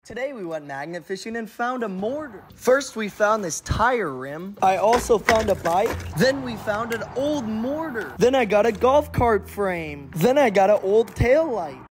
Today we went magnet fishing and found a mortar. First we found this tire rim. I also found a bike. Then we found an old mortar. Then I got a golf cart frame. Then I got an old tail light.